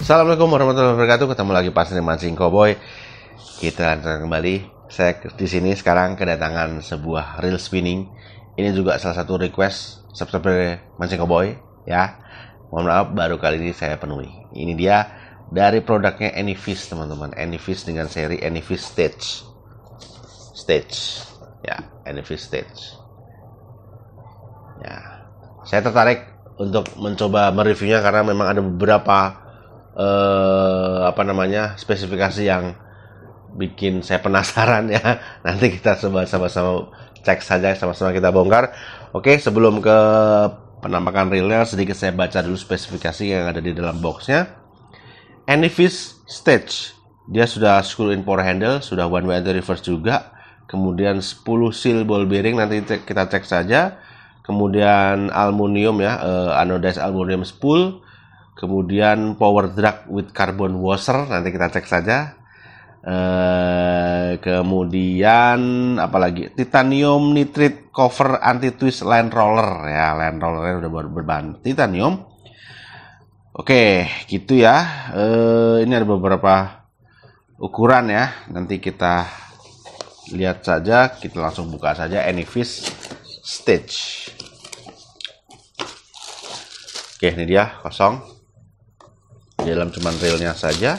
Assalamualaikum warahmatullahi wabarakatuh. Ketemu lagi pas Mancing Cowboy. Kita lanjutkan kembali. Saya di sini sekarang kedatangan sebuah reel spinning. Ini juga salah satu request subscriber Mancing Cowboy ya. Mohon maaf baru kali ini saya penuhi. Ini dia dari produknya Anyfish teman-teman. Anyfish dengan seri Anyfish Stage. Ya, Anyfish Stage. Ya. Saya tertarik untuk mencoba mereviewnya karena memang ada beberapa spesifikasi yang bikin saya penasaran ya. Nanti kita sama-sama cek saja, sama-sama kita bongkar. Oke, sebelum ke penampakan realnya, sedikit saya baca dulu spesifikasi yang ada di dalam boxnya. Anyfish Stage, dia sudah screw in power handle, sudah one way anti reverse juga. Kemudian 10 seal ball bearing, nanti kita cek saja. Kemudian aluminium ya, anodized aluminium spool. Kemudian power drag with carbon washer, nanti kita cek saja. Kemudian apalagi titanium nitride cover anti twist line roller ya, line rollernya udah berbahan titanium. Oke, gitu ya. Ini ada beberapa ukuran ya, nanti kita lihat saja. Kita langsung buka saja Anyfish Stage. Oke, ini dia kosong. Di dalam cuman reelnya saja.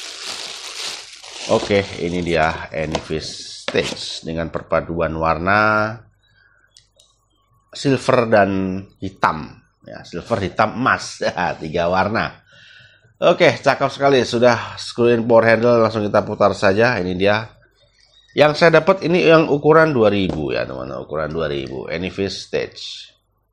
Oke, ini dia Anyfish Stage dengan perpaduan warna silver dan hitam ya, silver, hitam, emas ya, 3 warna. Oke, cakep sekali. Sudah screw in power handle, langsung kita putar saja. Ini dia yang saya dapat, ini yang ukuran 2000 ya teman-teman, ukuran 2000 Anyfish Stage.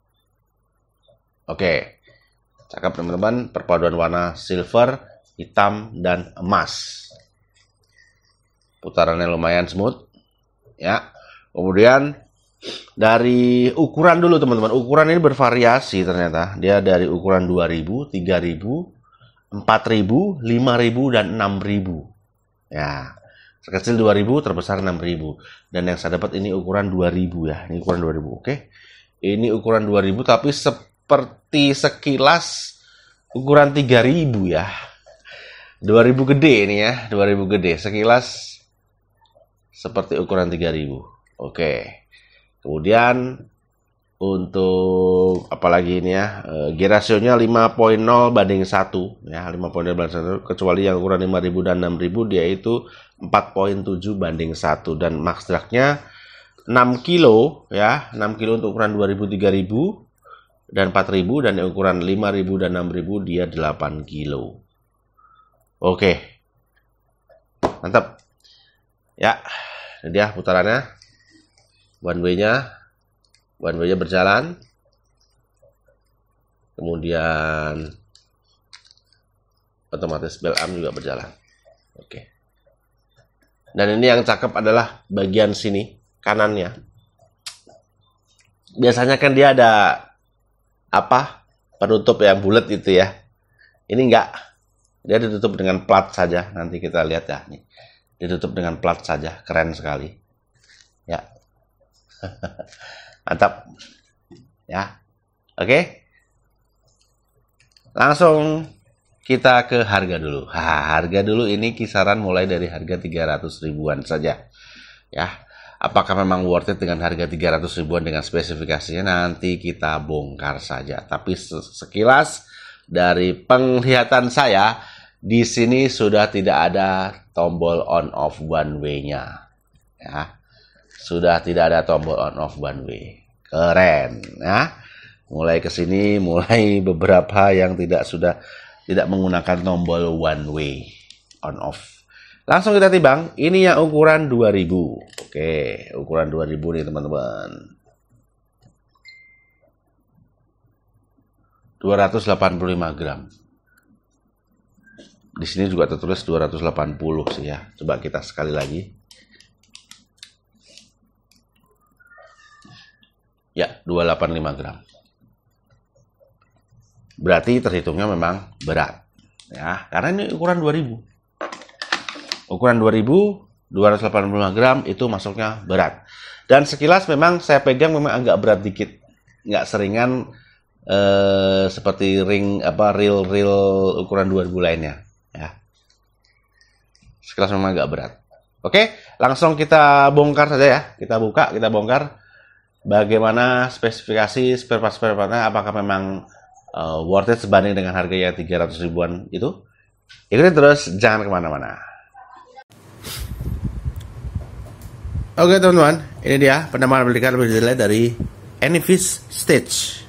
Oke, cakep teman-teman, perpaduan warna silver, hitam, dan emas. Putarannya lumayan smooth ya. Kemudian dari ukuran dulu teman-teman, ukuran ini bervariasi ternyata. Dia dari ukuran 2000, 3000, 4000, 5000, dan 6000 ya. Sekecil 2000, terbesar 6000. Dan yang saya dapat ini ukuran 2000 ya. Ini ukuran 2000. Oke. Ini ukuran 2000 tapi seperti sekilas ukuran 3000 ya. 2000 gede ini ya, 2000 gede. Sekilas seperti ukuran 3000. Oke. Kemudian untuk apalagi ini ya, G rasionya 5.0 banding 1 ya, 5.0 banding 1, kecuali yang ukuran 5000 dan 6000 dia itu 4.7 banding 1, dan max dragnya 6 kilo ya, 6 kilo untuk ukuran 2000, 3000 dan 4000, dan ukuran 5000 dan 6000 dia 8 kilo. Oke. Mantap. Ya, ini dia putarannya. One way-nya berjalan. Kemudian otomatis bell arm juga berjalan. Oke. Dan ini yang cakep adalah bagian sini kanannya. Biasanya kan dia ada penutup yang bulat itu ya. Ini enggak. Dia ditutup dengan plat saja. Nanti kita lihat ya nih. Ditutup dengan plat saja, keren sekali. Ya. Mantap. Ya. Oke. Langsung kita ke harga dulu. Harga dulu ini kisaran mulai dari harga 300 ribuan saja. Ya. Apakah memang worth it dengan harga 300 ribuan dengan spesifikasinya, nanti kita bongkar saja. Tapi sekilas dari penglihatan saya, di sini sudah tidak ada tombol on off one way-nya. Ya. Sudah tidak ada tombol on off one way. Keren ya. Mulai ke sini mulai beberapa yang tidak menggunakan tombol one way on off. Langsung kita timbang. Ini yang ukuran 2000. Oke, ukuran 2000 nih teman-teman. 285 gram. Di sini juga tertulis 280 sih ya. Coba kita sekali lagi. Ya, 285 gram. Berarti terhitungnya memang berat. Ya, karena ini ukuran 2000. Ukuran 2000, 285 gram itu masuknya berat. Dan sekilas memang saya pegang memang agak berat dikit. Nggak seringan seperti ring reel ukuran 2000 lainnya ya. Sekelas memang agak berat. Oke, langsung kita bongkar saja ya. Kita buka, kita bongkar bagaimana spesifikasi spare part-nya, apakah memang worth it sebanding dengan harganya 300 ribuan itu. Ikutin terus, jangan kemana-mana. Oke teman-teman, ini dia penambahan belikan lebih detail dari Anyfish Stage.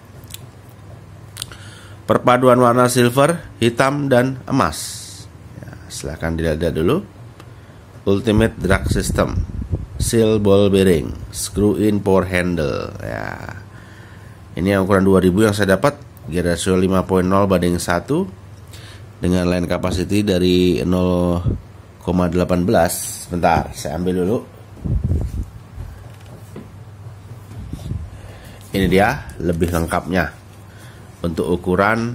Perpaduan warna silver, hitam, dan emas ya, silahkan dilihat dulu. Ultimate drag system, seal ball bearing, screw in power handle ya. Ini yang ukuran 2000 yang saya dapat, gear ratio 5.0 banding 1 dengan line capacity dari 0,18. Bentar, saya ambil dulu. Ini dia lebih lengkapnya untuk ukuran,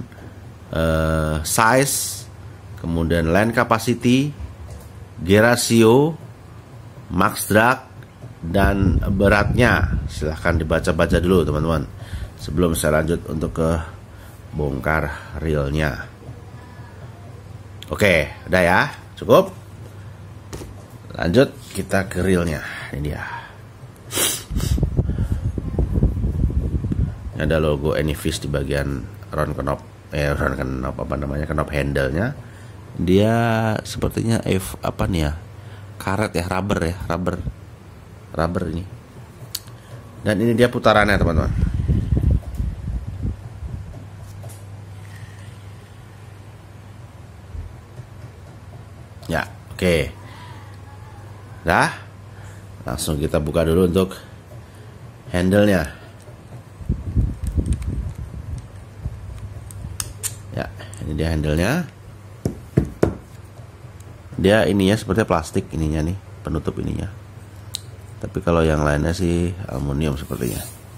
size, kemudian line capacity, gear ratio, max drag, dan beratnya. Silahkan dibaca-baca dulu teman-teman sebelum saya lanjut untuk ke bongkar reelnya. Oke, udah ya, cukup. Lanjut kita ke reelnya. Ini dia. Ini ada logo Anyfish di bagian round knob, knob handle-nya. Dia sepertinya apa nih ya? Karet ya, rubber ini. Dan ini dia putarannya teman-teman. Ya, oke. Dah. Langsung kita buka dulu untuk handle-nya. Ya, ini dia handle-nya. Dia ininya seperti plastik ininya nih, penutup ininya. Tapi kalau yang lainnya sih aluminium sepertinya.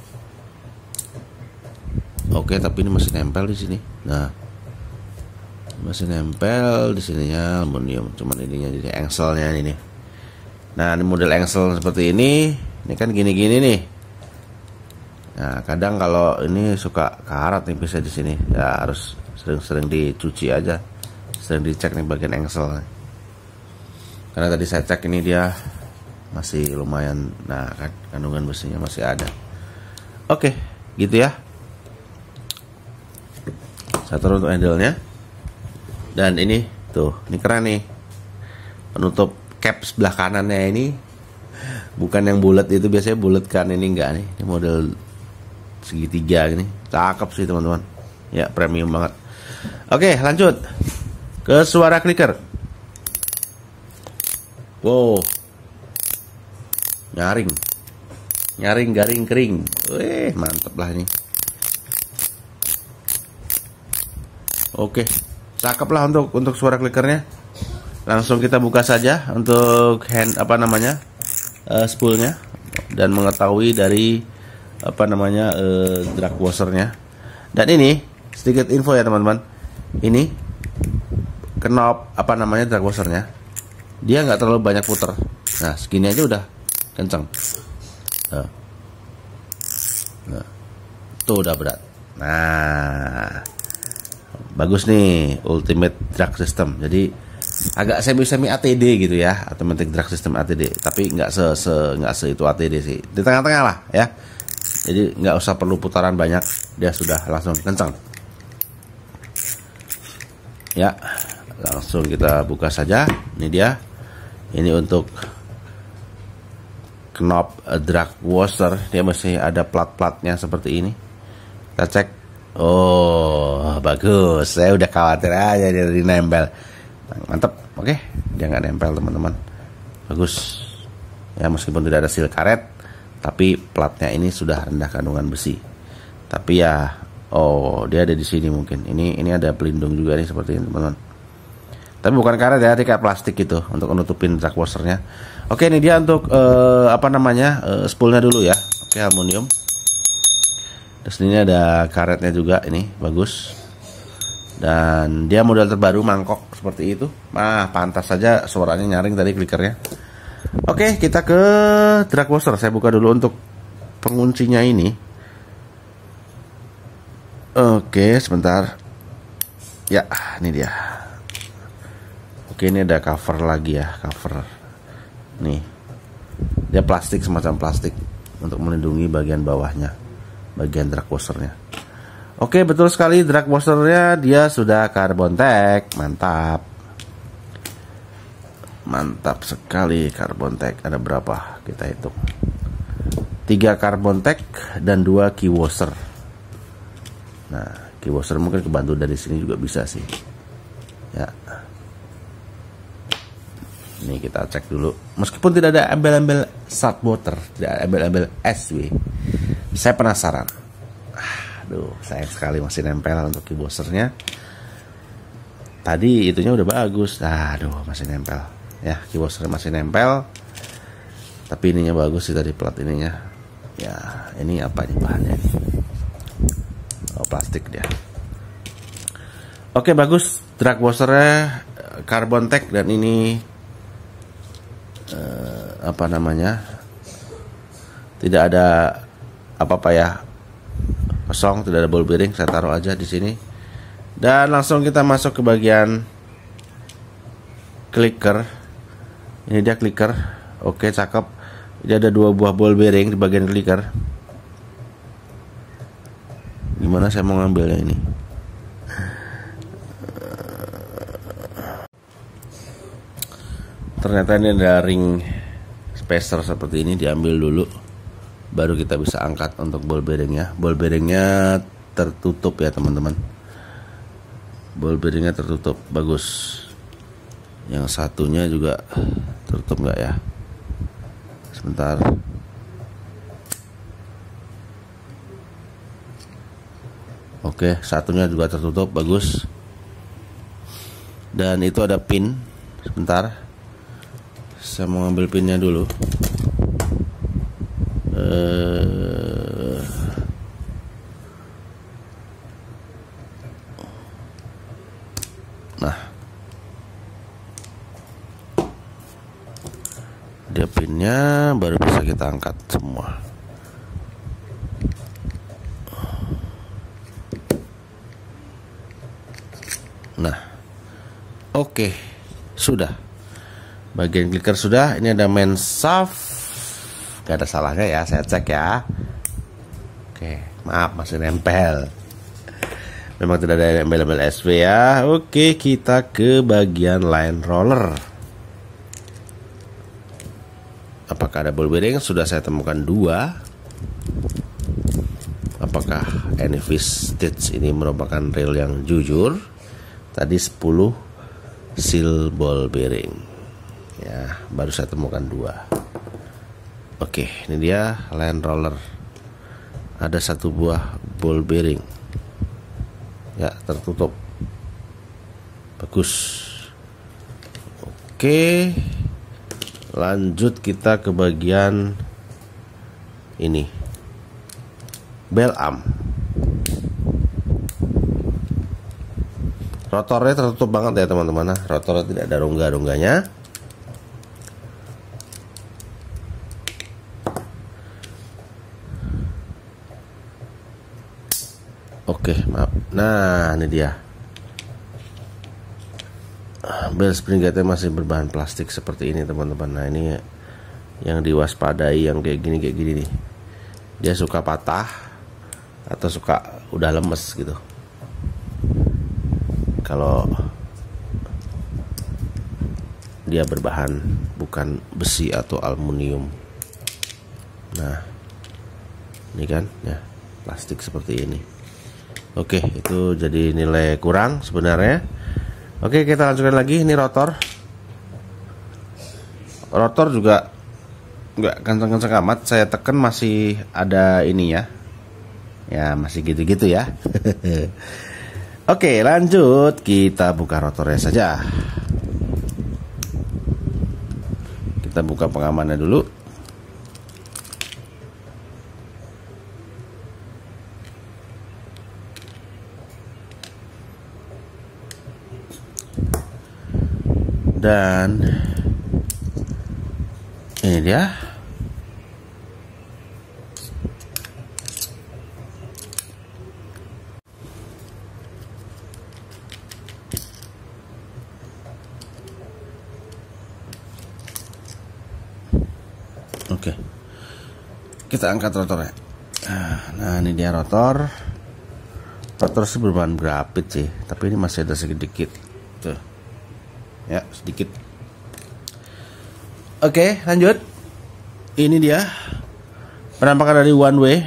Oke, tapi ini masih nempel di sini. Nah, masih nempel di sininya aluminium, cuman ininya jadi engselnya ini nih. Nah, ini model engsel seperti ini kan gini-gini nih. Nah, kadang kalau ini suka karat nih bisa di sini, ya harus sering-sering dicuci aja, sering dicek nih bagian engsel. Karena tadi saya cek ini dia masih lumayan, nah kan kandungan besinya masih ada. Oke, gitu ya. Saya turun untuk handle-nya. Dan ini tuh, ini keren nih. Penutup cap sebelah kanannya ini bukan yang bulat itu, biasanya bulat kan, ini enggak nih. Ini model segitiga gini. Cakep sih teman-teman. Ya, premium banget. Oke, lanjut ke suara clicker. Wow. Nyaring, garing, kering. Mantep lah ini. Oke, cakep lah untuk suara clickernya. Langsung kita buka saja untuk spoolnya dan mengetahui dari drag washernya. Dan ini sedikit info ya teman-teman. Ini knob drag washernya, dia nggak terlalu banyak puter. Nah, segini aja udah kenceng. Nah, tuh udah berat. Nah, bagus nih, ultimate drag system. Jadi agak semi ATD gitu ya, automatic drag system ATD. Tapi nggak se itu ATD sih. Di tengah-tengah lah ya. Jadi nggak usah perlu putaran banyak, dia sudah langsung kencang. Ya, langsung kita buka saja. Ini dia. Ini untuk knob drag washer, dia masih ada plat-platnya seperti ini. Kita cek. Oh, bagus. Saya udah khawatir aja dia nempel. Mantap. Oke, dia nggak nempel teman-teman. Bagus. Ya, meskipun tidak ada seal karet, tapi platnya ini sudah rendah kandungan besi. Tapi ya, dia ada di sini mungkin. Ini ada pelindung juga nih seperti ini teman-teman. Tapi bukan karet ya, kayak plastik gitu untuk menutupin drag washernya. Oke, ini dia untuk spoolnya dulu ya. Oke, aluminium. Terus ini ada karetnya juga, ini bagus. Dan dia model terbaru, mangkok seperti itu. Nah, pantas saja suaranya nyaring tadi clickernya. Oke, kita ke drag washer. Saya buka dulu untuk penguncinya ini. Oke, sebentar. Ya, ini dia. Oke, ini ada cover lagi ya, cover. Nih. Dia plastik, semacam plastik untuk melindungi bagian bawahnya, bagian drag washernya. Oke, betul sekali, drag washernya dia sudah carbon tag. Mantap. Mantap sekali carbon tag. Ada berapa? Kita hitung. 3 carbon tag dan 2 key washer. Nah, key washer mungkin kebantu dari sini juga bisa sih. Ya. Ini kita cek dulu. Meskipun tidak ada embel-embel salt water, tidak ada embel-embel SW. Saya penasaran. Aduh, sayang sekali masih nempel untuk key washernya. Tadi itunya udah bagus. Aduh, masih nempel. Ya, key washer masih nempel. Tapi ininya bagus sih tadi, plat ininya. Ya, ini apa nih bahannya? Oh, plastik dia. Oke, bagus. Drag washernya carbon tag dan ini apa namanya? Tidak ada apa-apa ya. Kosong, tidak ada ball bearing. Saya taruh aja di sini. Dan langsung kita masuk ke bagian clicker. Ini dia clicker. Oke, cakep. Jadi ada 2 buah ball bearing di bagian clicker. Gimana saya mau ngambilnya ini? Ternyata ini ada ring spacer seperti ini, diambil dulu, baru kita bisa angkat untuk ball bearingnya. Ball bearingnya tertutup ya teman-teman. Ball bearingnya tertutup, bagus. Yang satunya juga tertutup nggak ya? Sebentar. Oke, satunya juga tertutup, bagus. Dan itu ada pin. Sebentar, saya mau ngambil pinnya dulu. Nah, dia pinnya baru bisa kita angkat semua. Nah, oke, sudah. Bagian clicker sudah. Ini ada main shaft, gak ada salahnya ya, saya cek ya. Oke, maaf masih nempel. Memang tidak ada embel-embel SW ya. Oke, kita ke bagian line roller. Apakah ada ball bearing? Sudah saya temukan 2. Apakah Anyfish Stitch ini merupakan reel yang jujur? Tadi 10 seal ball bearing. Ya, baru saya temukan 2. Oke, ini dia line roller. Ada 1 buah ball bearing. Ya, tertutup. Bagus. Oke. Lanjut kita ke bagian ini. Bell arm. Rotornya tertutup banget ya teman-teman. Rotornya tidak ada rongga-rongganya. Oke, maaf. Nah, ini dia. Bell spring gate masih berbahan plastik seperti ini teman-teman. Nah, ini yang diwaspadai, yang kayak gini nih. Dia suka patah atau suka udah lemes gitu. Kalau dia berbahan bukan besi atau aluminium. Nah, ini kan ya, plastik seperti ini. Oke, itu jadi nilai kurang sebenarnya. Oke, kita lanjutkan lagi. Ini rotor. Rotor juga nggak kenceng-kenceng amat. Saya tekan masih ada ini ya. Ya, masih gitu-gitu ya. Oke, lanjut. Kita buka rotornya saja. Kita buka pengamannya dulu. Dan ini dia. Oke. Kita angkat rotornya. Nah, ini dia rotor. Rotor sih berbahan grafit sih, tapi ini masih ada sedikit. Tuh. Ya, sedikit. Oke, lanjut. Ini dia penampakan dari one way.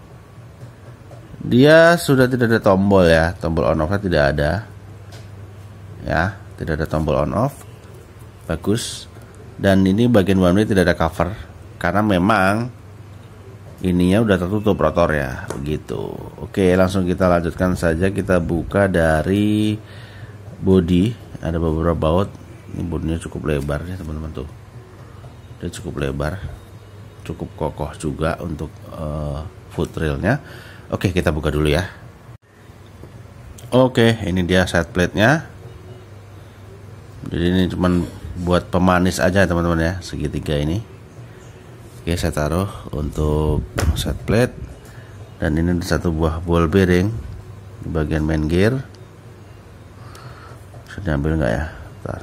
Dia sudah tidak ada tombol ya, tombol on off-nya tidak ada. Ya, tidak ada tombol on off. Bagus. Dan ini bagian one way tidak ada cover karena memang ininya udah tertutup rotor ya, begitu. Oke, langsung kita lanjutkan saja. Kita buka dari bodi. Ada beberapa baut. Ini bodinya cukup lebar ya teman-teman tuh. Dia cukup lebar, cukup kokoh juga untuk foot railnya. Oke, kita buka dulu ya. Oke, ini dia side plate-nya. Jadi ini cuman buat pemanis aja teman-teman ya, segitiga ini. Oke, saya taruh untuk set plate. Dan ini ada satu buah ball bearing di bagian main gear. Bisa diambil nggak ya? Bentar.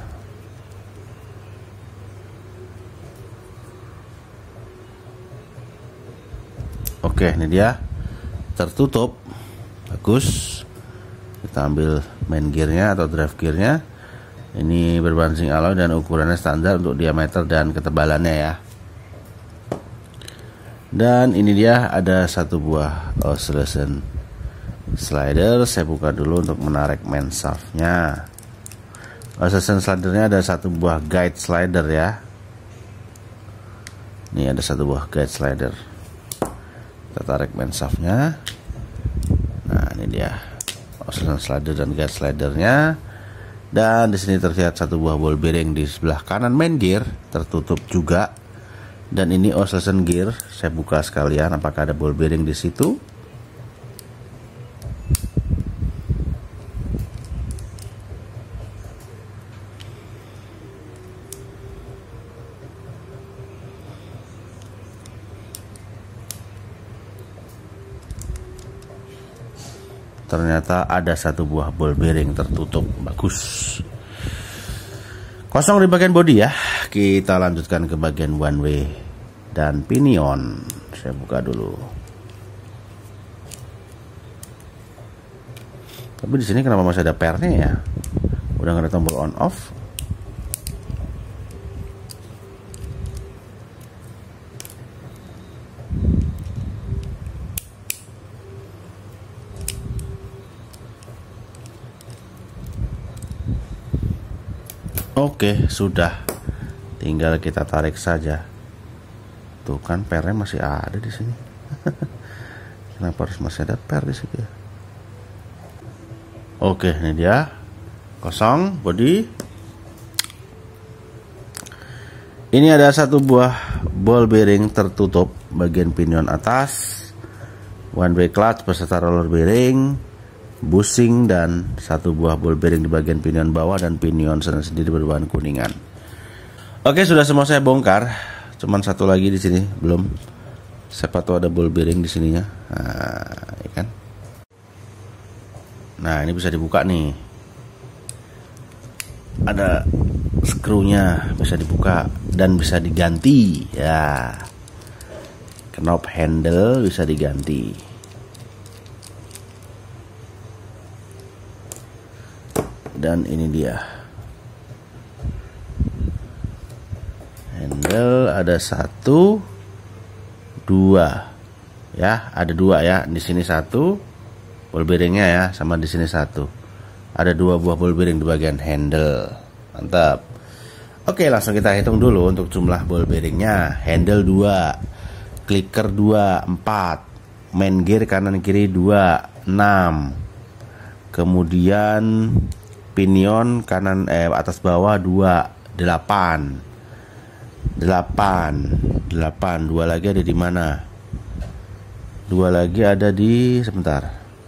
Oke, ini dia tertutup. Bagus. Kita ambil main gearnya atau drive gearnya. Ini berbahan zinc alloy dan ukurannya standar untuk diameter dan ketebalannya ya. Dan ini dia ada satu buah oscillation slider. Saya buka dulu untuk menarik main shaftnya. Oscillation slidernya ada satu buah guide slider ya. Ini ada satu buah guide slider. Kita tarik main shaftnya. Nah, ini dia oscillation slider dan guide slidernya. Dan di sini terlihat satu buah ball bearing di sebelah kanan main gear, tertutup juga. Dan ini oscillation gear, saya buka sekalian apakah ada ball bearing di situ. Ternyata ada satu buah ball bearing tertutup. Bagus. Kosong di bagian bodi ya. Kita lanjutkan ke bagian one way dan pinion. Saya buka dulu. Tapi di sini kenapa masih ada pernya ya? Udah nggak ada tombol on off. Oke, sudah. Tinggal kita tarik saja. Tuh kan pernya masih ada di sini. Kenapa harus masih ada per di sini? Oke, ini dia. Kosong bodi. Ini ada satu buah ball bearing tertutup bagian pinion atas. One way clutch beserta roller bearing, bushing, dan satu buah ball bearing di bagian pinion bawah dan pinion sendiri berbahan kuningan. Oke, sudah semua saya bongkar. Cuman satu lagi di sini belum. Siapa tahu ada ball bearing di sininya. Nah, ya kan? Nah, ini bisa dibuka nih. Ada skrunya, bisa dibuka dan bisa diganti ya. Knob handle bisa diganti. Dan ini dia handle, ada 1, 2 ya, ada 2 ya, di sini 1 ball bearingnya ya, sama di sini 1, ada 2 buah ball bearing di bagian handle. Mantap. Oke, langsung kita hitung dulu untuk jumlah ball bearingnya. Handle 2, clicker 2, 4, main gear kanan kiri 2, 6, kemudian pinion kanan atas bawah 2, 8. 8, 2 lagi ada di mana? 2 lagi ada di, sebentar.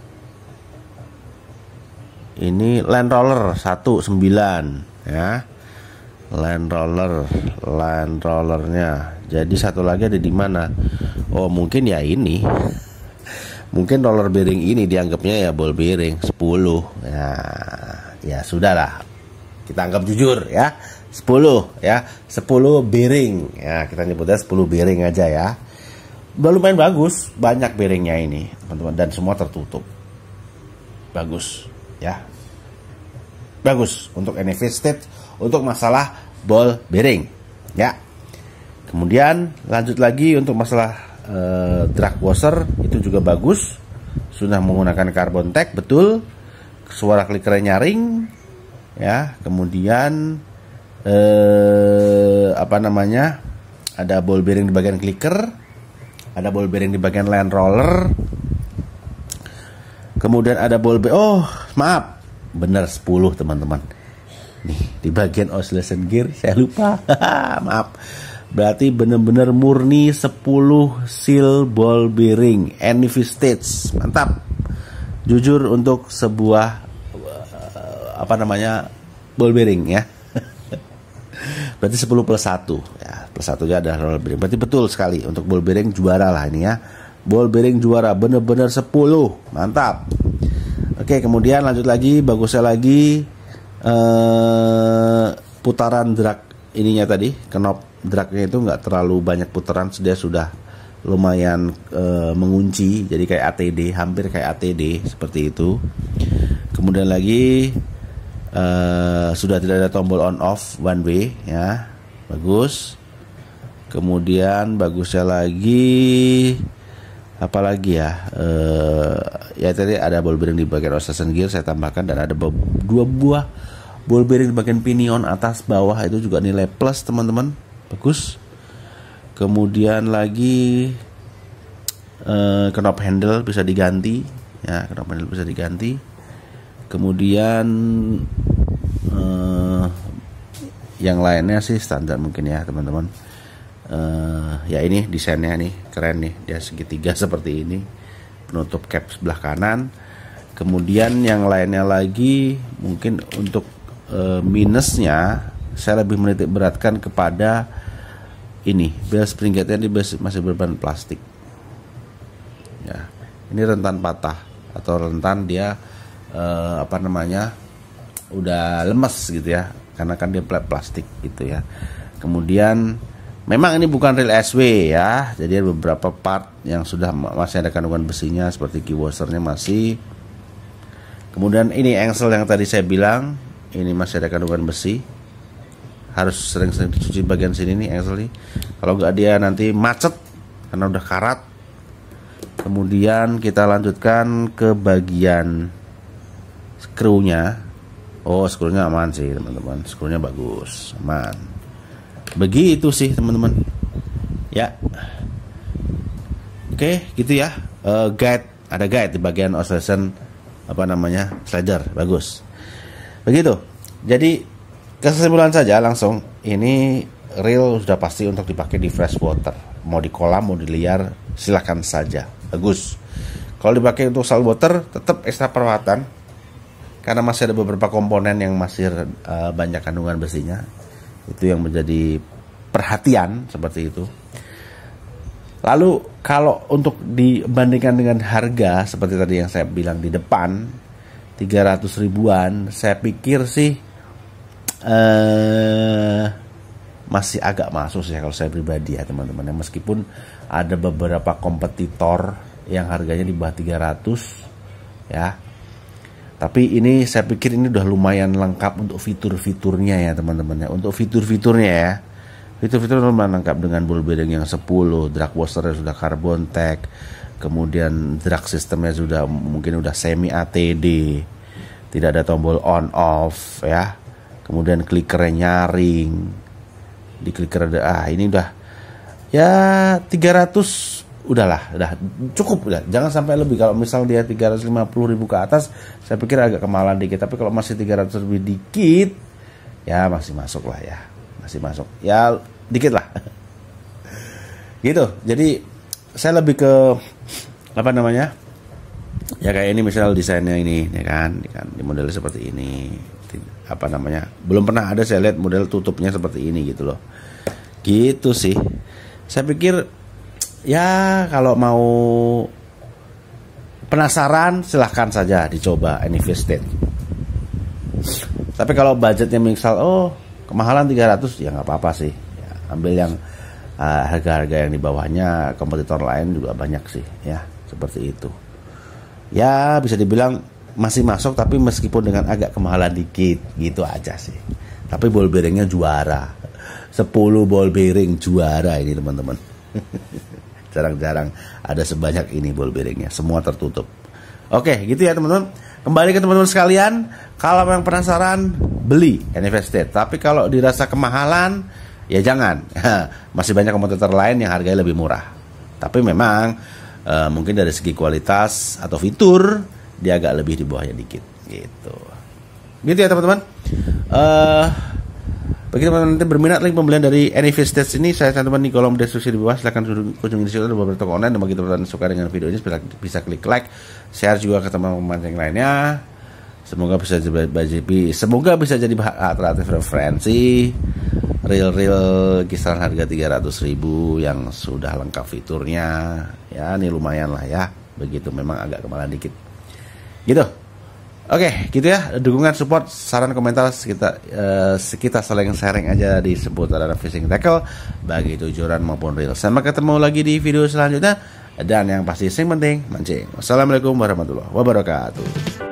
Ini land roller 1, 9 ya. Land rollernya. Jadi satu lagi ada di mana? Oh, mungkin ya ini. Mungkin roller bearing ini dianggapnya ya ball bearing 10. Ya sudahlah. Kita anggap jujur ya. 10 ya, 10 bearing ya, kita nyebutnya 10 bearing aja ya. Udah lumayan bagus, banyak bearingnya ini teman-teman, dan semua tertutup. Bagus ya, bagus untuk NFV stage, untuk masalah ball bearing ya. Kemudian lanjut lagi untuk masalah drag washer, itu juga bagus, sudah menggunakan carbon tech, betul, suara klikernya nyaring ya. Kemudian apa namanya, ada ball bearing di bagian clicker, ada ball bearing di bagian land roller, kemudian ada ball bearing, oh maaf, bener 10 teman-teman, nih di bagian oscillation gear saya lupa maaf, berarti bener-bener murni 10 seal ball bearing NV stage, mantap, jujur untuk sebuah apa namanya ball bearing ya. Berarti 10 plus 1 ya, plus 1 nya ada roller bearing, berarti betul sekali untuk ball bearing juara lah ini ya, ball bearing juara, bener-bener 10, mantap. Oke, kemudian lanjut lagi, bagusnya lagi putaran drag ininya tadi, knob dragnya itu nggak terlalu banyak putaran, dia sudah lumayan mengunci, jadi kayak ATD, hampir kayak ATD seperti itu. Kemudian lagi sudah tidak ada tombol on off one way ya, bagus. Kemudian bagusnya lagi apalagi ya, ya tadi ada ball bearing di bagian oscillation gear saya tambahkan, dan ada 2 buah ball bearing di bagian pinion atas bawah, itu juga nilai plus teman-teman, bagus. Kemudian lagi knob handle bisa diganti ya, knob handle bisa diganti. Kemudian yang lainnya sih standar mungkin ya teman-teman. Ya ini desainnya nih keren nih, dia segitiga seperti ini, penutup cap sebelah kanan. Kemudian yang lainnya lagi mungkin untuk minusnya, saya lebih menitik beratkan kepada ini, bel spring gate-nya masih berbahan plastik ya. Ini rentan patah atau rentan dia apa namanya, udah lemes gitu ya, karena kan dia plastik gitu ya. Kemudian memang ini bukan real SW ya, jadi ada beberapa part yang sudah masih ada kandungan besinya, seperti key washernya masih. Kemudian ini engsel yang tadi saya bilang, ini masih ada kandungan besi, harus sering-sering dicuci bagian sini nih engsel nih, kalau nggak dia nanti macet karena udah karat. Kemudian kita lanjutkan ke bagian skrunya. Oh, skrunya aman sih teman-teman, skrunya bagus, aman. Begitu sih teman-teman ya. Oke gitu ya. Guide, ada guide di bagian oscillation apa namanya, slider, bagus. Begitu. Jadi kesimpulan saja langsung, ini reel sudah pasti untuk dipakai di freshwater, mau di kolam mau di liar silahkan saja, bagus. Kalau dipakai untuk saltwater tetap ekstra perawatan, karena masih ada beberapa komponen yang masih banyak kandungan besinya, itu yang menjadi perhatian seperti itu. Lalu kalau untuk dibandingkan dengan harga seperti tadi yang saya bilang di depan 300 ribuan, saya pikir sih masih agak masuk sih kalau saya pribadi ya teman-teman. Meskipun ada beberapa kompetitor yang harganya di bawah 300 ya, tapi ini saya pikir ini udah lumayan lengkap untuk fitur-fiturnya ya teman-teman ya. Untuk fitur-fiturnya ya, fitur-fitur lumayan lengkap dengan ball bearing yang 10, drag washernya sudah carbon tech, kemudian drag sistemnya sudah mungkin udah semi ATD, tidak ada tombol on off ya, kemudian clickernya nyaring, di clicker ada, ini udah ya 300, udah cukup, udah jangan sampai lebih. Kalau misal dia 350 ribu ke atas, saya pikir agak kemahalan dikit, tapi kalau masih 300 lebih dikit ya masih masuk lah ya, masih masuk ya, dikit lah gitu. Jadi saya lebih ke apa namanya ya, kayak ini misal desainnya ini ya kan di modelnya seperti ini, apa namanya, belum pernah ada saya lihat model tutupnya seperti ini gitu loh, gitu sih. Saya pikir ya kalau mau penasaran silahkan saja dicoba NFV State. Tapi kalau budgetnya misal kemahalan 300 ya nggak apa-apa sih ya, ambil yang harga-harga yang di bawahnya, kompetitor lain juga banyak sih ya, seperti itu ya, bisa dibilang masih masuk tapi meskipun dengan agak kemahalan dikit gitu aja sih. Tapi ball bearingnya juara, 10 ball bearing juara ini teman-teman. Jarang-jarang ada sebanyak ini ball bearingnya, semua tertutup. Oke gitu ya teman-teman. Kembali ke teman-teman sekalian, kalau yang penasaran beli NFS State, tapi kalau dirasa kemahalan ya jangan. Masih banyak kompetitor lain yang harganya lebih murah. Tapi memang mungkin dari segi kualitas atau fitur dia agak lebih di bawahnya dikit gitu. Gitu ya teman-teman. Bagi teman-teman yang berminat, link pembelian dari NFS State ini saya cantumkan di kolom deskripsi di bawah. Silahkan kunjungi di situ, ada beberapa toko online. Dan bagi teman-teman yang suka dengan video ini bisa klik like, share juga ke teman-teman yang lainnya. Semoga bisa jadi alternatif referensi real kisaran harga 300.000 yang sudah lengkap fiturnya. Ya, ini lumayan lah ya. Begitu, memang agak kemahalan dikit. Gitu. Oke, gitu ya. Dukungan, support, saran, komentar kita saling sharing aja di seputaran fishing tackle bagi tujuan maupun reel. Sampai ketemu lagi di video selanjutnya, dan yang pasti yang penting mancing. Wassalamualaikum warahmatullahi wabarakatuh.